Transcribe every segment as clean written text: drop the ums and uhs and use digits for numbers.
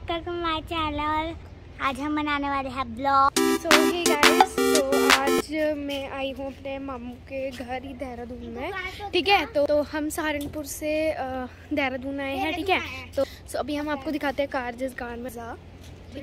Welcome my channel. आज हम बनाने वाले हैं ब्लॉग। सो हे गाइस, तो आज मैं आई हूँ अपने मामू के घर ही देहरादून में। ठीक है, तो हम सहारनपुर से देहरादून आए हैं। ठीक है, तो अभी हम आपको दिखाते हैं कार, जिस कार में ठीक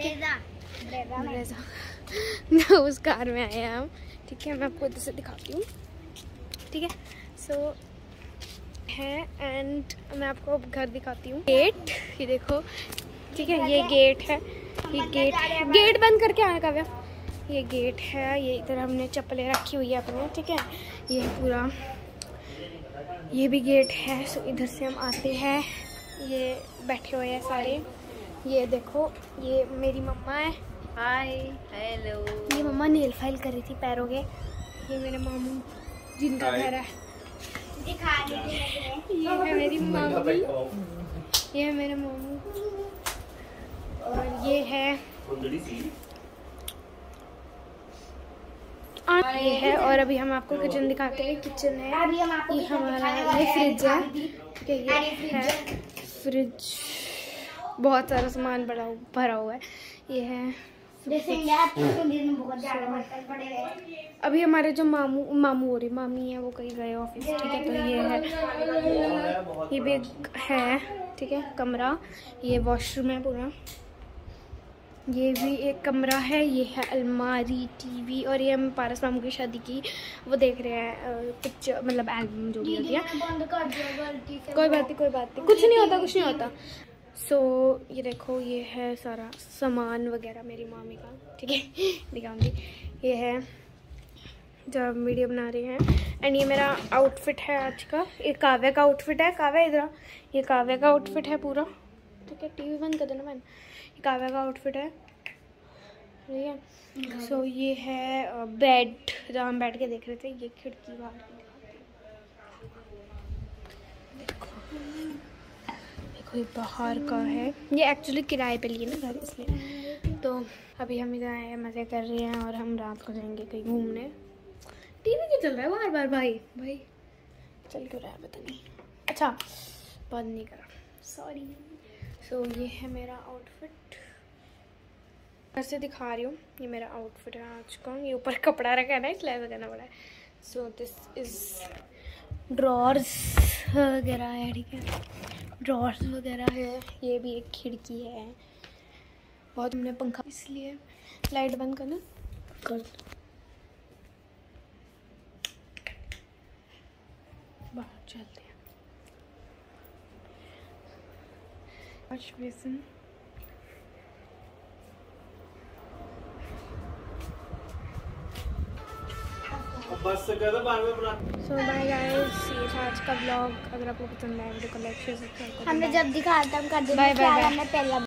है उस कार में आए हैं हम। ठीक है, मैं आपको इधर से दिखाती हूँ। ठीक है, सो है एंड मैं आपको अब घर दिखाती हूँ। गेट ये देखो। ठीक है, ये गेट है। ये गेट बंद करके आया काव्या। ये गेट है। ये इधर हमने चप्पलें रखी हुई है अपने। ठीक है, ये पूरा ये भी गेट है। सो इधर से हम आते हैं। ये बैठे हुए हैं सारे। ये देखो, ये मेरी मम्मा है। Hi, hello. ये मम्मा नेल फाइल कर रही थी पैरों के। ये मेरे मामू जिनका घर है। ये है मेरी मामी, ये है मेरे मामू, और ये है ये है। और अभी हम आपको किचन दिखाते हैं। किचन है ये हमारा। ये फ्रिज है। ठीक है, ये है फ्रिज। बहुत सारा सामान भरा हुआ है। ये है। अभी हमारे जो मामू हो रही मामी है, वो कहीं गए ऑफिस। ठीक है, तो ये है। ये भी है। ठीक है, कमरा। ये वॉशरूम है पूरा। ये भी एक कमरा है। ये है अलमारी, टीवी। और ये हम पारस मामू की शादी की वो देख रहे हैं, पिक्चर मतलब एल्बम जो भी होती है। कोई बात नहीं, कुछ नहीं होता। सो ये देखो, ये है सारा सामान वगैरह मेरी मामी का। ठीक है, दिखाऊंगी। ये है जब वीडियो बना रहे हैं। एंड ये मेरा आउटफिट है आज का। ये काव्या का आउटफिट है। काव्या इधर। ये काव्या का आउटफिट है पूरा। ठीक है, टीवी बंद कर देना मैंने। ये काव्या का आउटफिट है। ठीक है, सो ये है बेड, जहाँ हम बैठ के देख रहे थे। ये खिड़की बाहर की देखो, ये बाहर का है। ये एक्चुअली किराए पे लिए ना घर, इसलिए। तो अभी हम इधर आए, मज़े कर रहे हैं। और हम रात को जाएंगे कहीं घूमने। टीवी क्यों चल रहा है बार भाई चल क्यों रहा है पता नहीं। अच्छा, बंद नहीं करा, सॉरी। सो ये है मेरा आउटफिट। घर से दिखा रही हूँ। ये मेरा आउटफिट है आज का। ये ऊपर कपड़ा रखा है ना, इसलिए ऐसा करना पड़ा है। सो दिस इज ड्रॉर्स वगैरह है। ठीक है, ड्रॉर्स वगैरह है। ये भी एक खिड़की है। बहुत हमने पंखा, इसलिए लाइट बंद करना कर। बाहर चलते हैं। Wash basin. So bye guys, ये था आज का ब्लॉग। अगर आपको पसंद आया वीडियो को लाइक शेयर सब्सक्राइब। हमने जब दिखाया था हम कर देंगे। Bye bye. हमने पहला